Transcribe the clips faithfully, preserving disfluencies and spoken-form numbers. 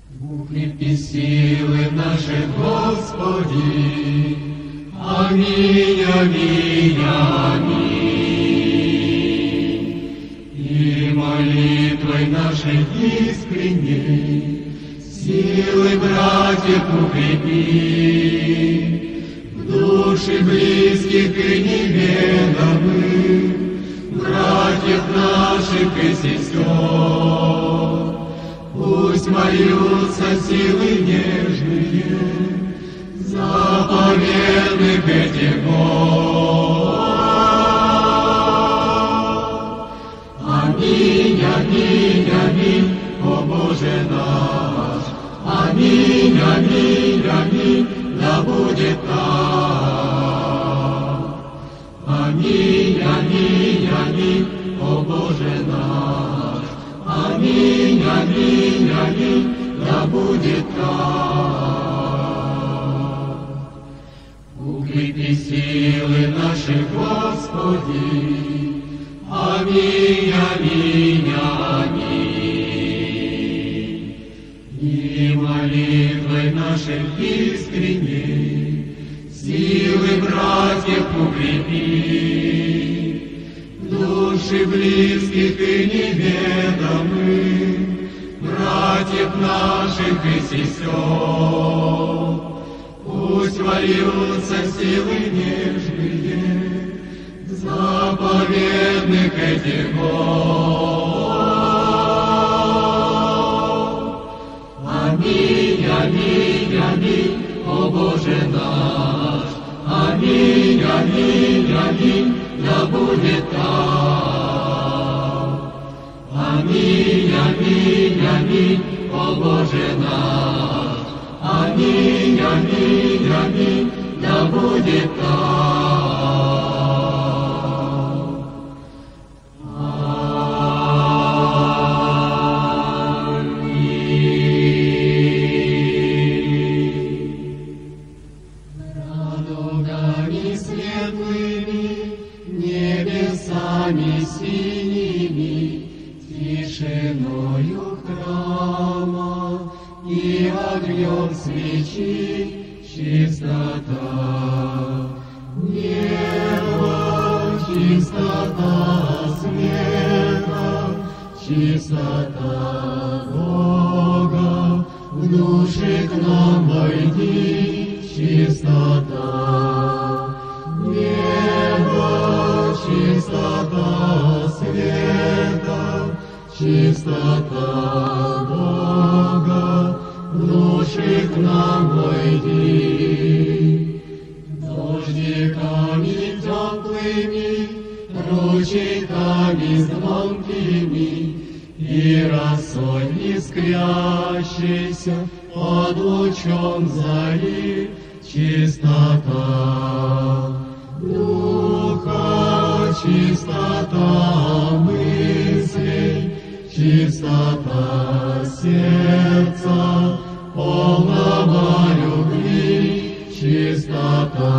Укрепи силы наши, Господи. Аминь, аминь, аминь. И молитвой нашей искренней силы братьев укрепи, в души близких и неведомых, братьев наших и сестер. Пусть молются силы нежные заповедных этих гор. Аминь, аминь, аминь, о Боже наш. Аминь, аминь, аминь, да будет так. Аминь, аминь, аминь, о Боже наш. Аминь, аминь, аминь, да будет так. Укрепи силы наши, Господи. Аминь, аминь, аминь. И молитвой нашей искренней силы братьев укрепи, души близких и неведомых, братьев наших и сестер. Пусть вольются силы нежные заповедных этих гор. Аминь, аминь, аминь, о Боже наш. Аминь, аминь, аминь, да будет так. Аминь, аминь, аминь, о Боже наш. Аминь, аминь, аминь, да будет так. Радугами светлыми, небесами синими, тишиною храма и огнем свечи чистота. Небо, чистота смеха, чистота Бога, в душе к нам войди, чистота. Небо, чистота света, чистота Бога, в души к нам войди. Дождиками теплыми, ручейками звонкими и росой искрящейся под лучом зари, чистота духа, чистота мыслей, чистота сердца, полного любви, чистота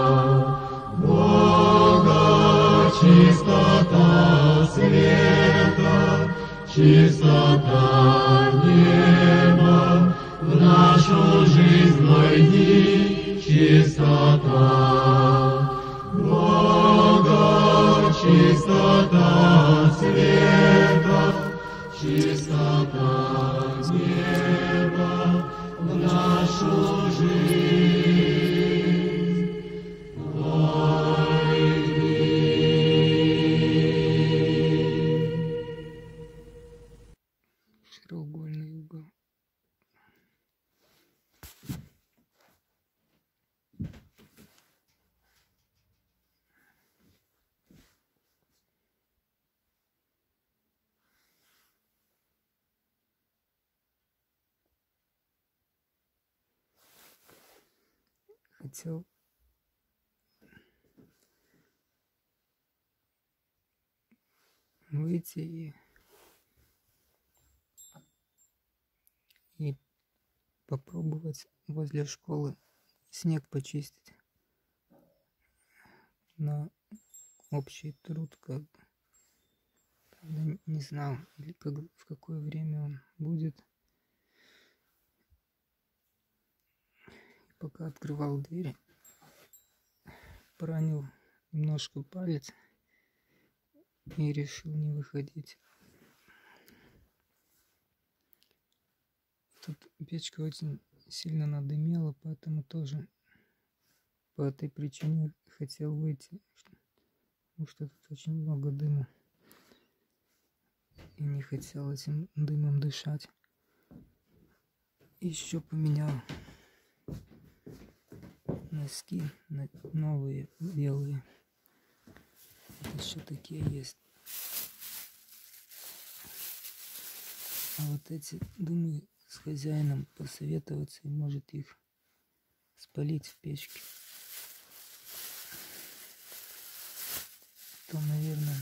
Бога, чистота света, чистота неба, в нашу жизнь войди, чистота Бога, чистота света, чистота неба, в нашу жизнь войди. Треугольный угол. Хотел выйти и, и попробовать возле школы снег почистить на общий труд, как бы. Правда, не знал, или как, в какое время он будет. пока открывал дверь, поранил немножко палец и решил не выходить. Тут печка очень сильно надымела, поэтому тоже по этой причине хотел выйти, потому что тут очень много дыма и не хотел этим дымом дышать. Еще поменял носки на новые белые. Еще такие есть. А вот эти, думаю, с хозяином посоветоваться, и может их спалить в печке. То, наверное,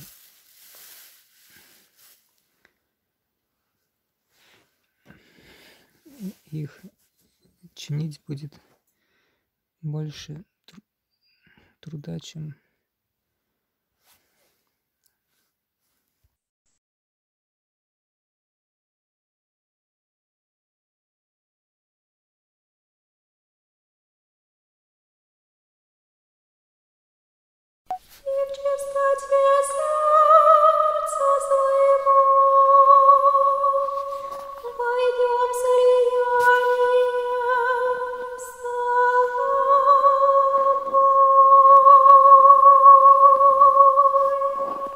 их чинить будет больше тру- труда, чем И в чистоте сердца своего войдем в слияние с тобой.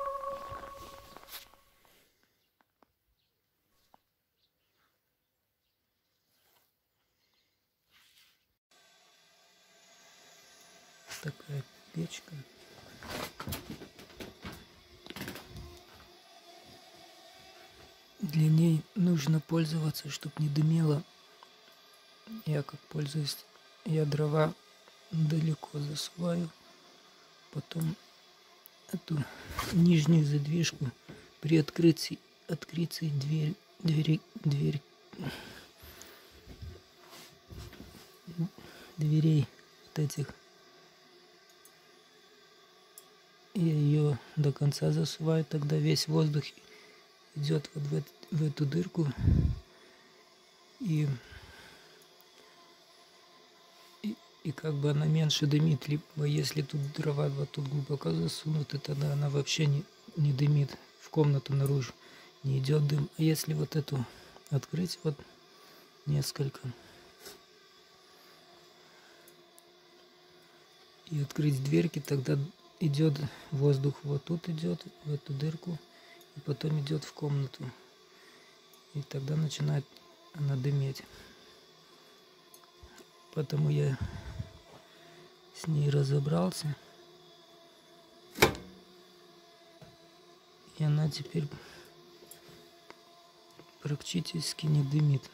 такая печка. Для ней нужно пользоваться, чтобы не дымело. Я как пользуюсь, я дрова далеко засуваю, потом эту нижнюю задвижку при открытии, открытии дверь, двери, дверь, дверей вот этих, я ее до конца засуваю, тогда весь воздух идет вот в, эт- в эту дырку, и, и, и как бы она меньше дымит, либо если тут дрова вот тут глубоко засунуты, тогда она вообще не, не дымит, в комнату наружу не идет дым. А если вот эту открыть, вот несколько, и открыть дверки, тогда идет воздух вот тут идет, в эту дырку, и потом идет в комнату. И тогда начинает она дыметь. Поэтому я с ней разобрался. И она теперь практически не дымит.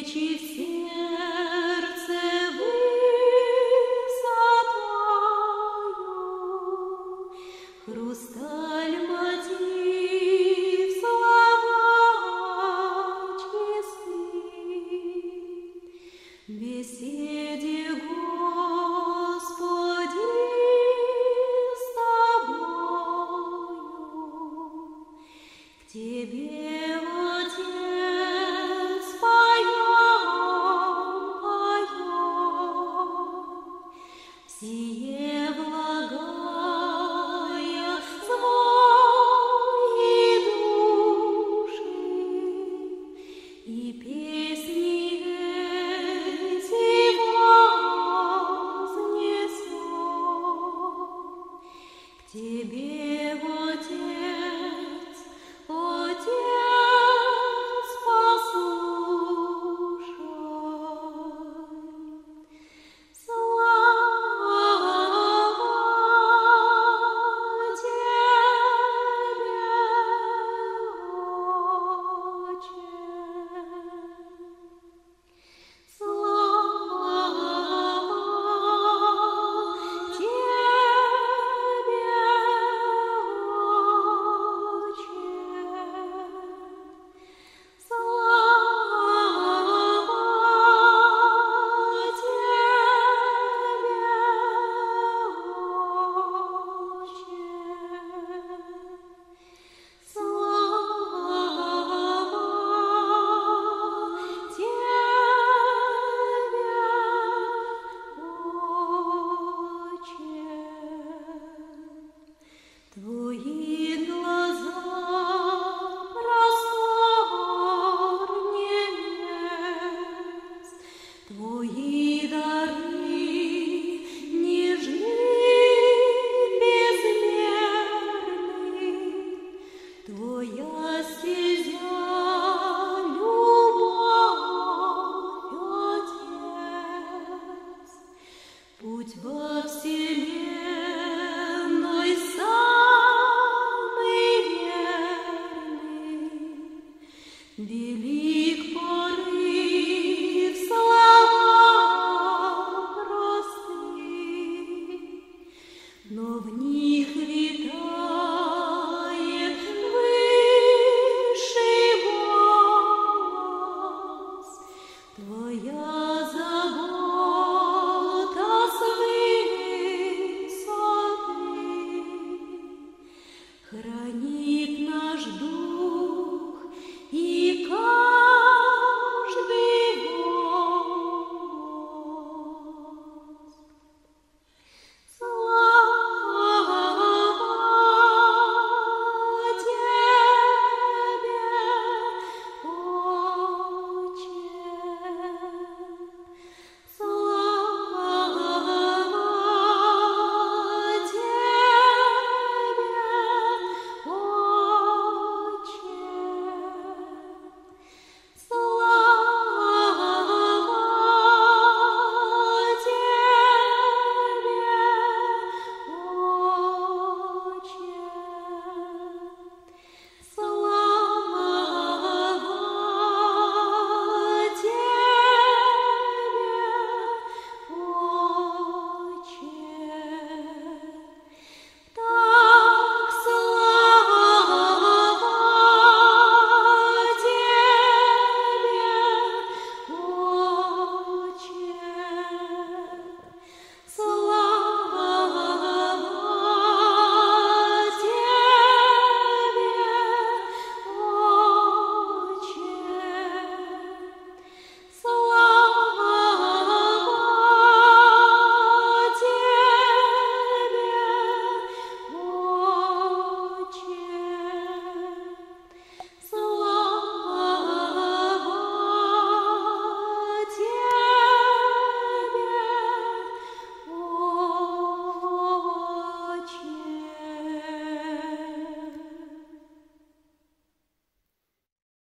речи в сердце высотою, хрусталь мотив слова чистый, беседе, Господи, с Тобою, к Тебе, Отец, поем, поем, сие благая звон и души, и песни эти вознесем к Тебе, Отец, Отец, послушай. Слава Твои глаза простор небес, Твои дары нежны, безмерны, Твоя стезя любовь, Отец, путь во вселенной самый верный, велик порыв слова простых, но в них витает высший голос, Твоя